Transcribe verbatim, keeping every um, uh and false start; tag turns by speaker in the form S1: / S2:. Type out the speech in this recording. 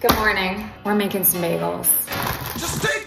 S1: Good morning. We're making some bagels.
S2: Just take